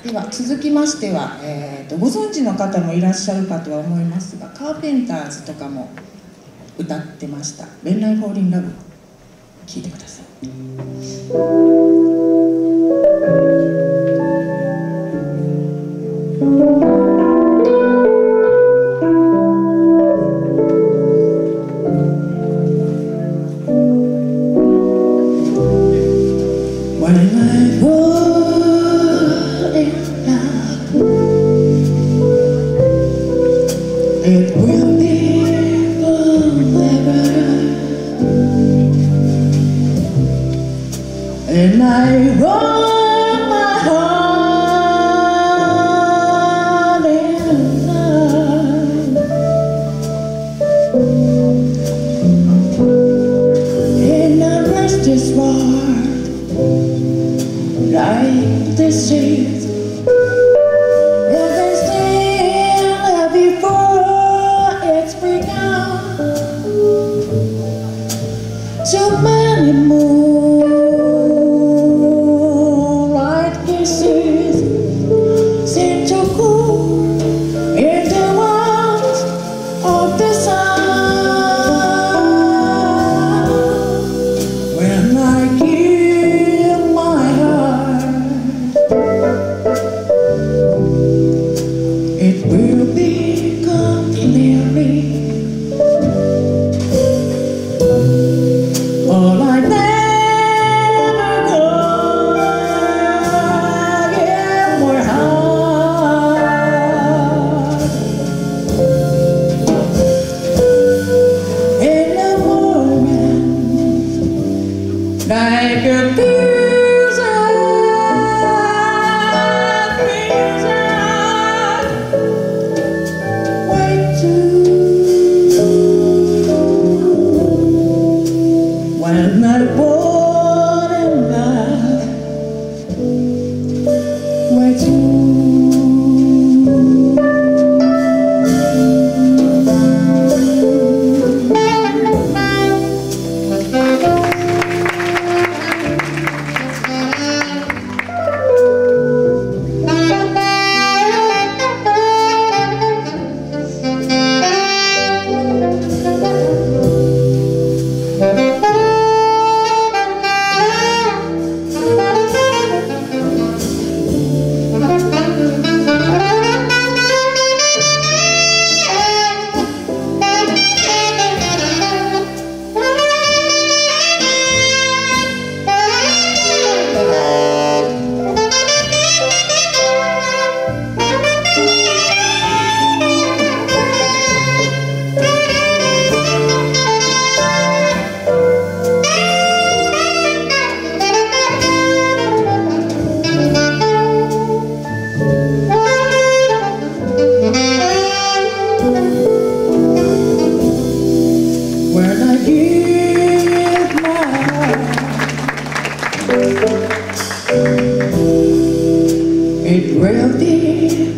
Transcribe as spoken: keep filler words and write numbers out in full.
では続きましては、えー、とご存知の方もいらっしゃるかとは思いますが、カーペンターズとかも歌ってました「When I Fall in Love」聴いてください。It will be forever, and I roll my heart in love, in a restless world like the seas. Too many moonlight kisses seem to cool in the warmth of the sun. When I give my heart, it will become clearly all I never go. Give my heart in a moment like a blizzard, blizzard. Wait to when I fall in love with you. When I give my heart, it will be